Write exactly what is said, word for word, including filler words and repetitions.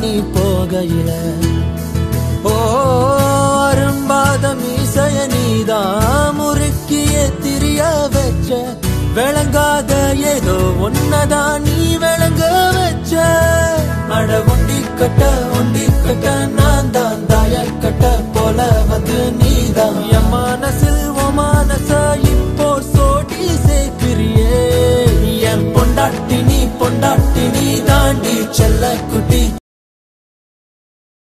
நீ போகையில ஓ அரும்பாத மீசைய நீதான் முறுக்கிய திரிய வச்ச விளங்காத ஏதோ ஒன்னதான் நீ விளங்க வச்ச அட ஒண்டி கட்ட ஒண்டி கட்ட நான் தான் தாய கட்ட போல வந்து நீதான் என் மனசில் ஓ மனச இப்போ சோடி சேர்க்கிறியே என் பொண்டாட்டி நீ பொண்டாட்டி நீ தாண்டி செல்ல குட்டி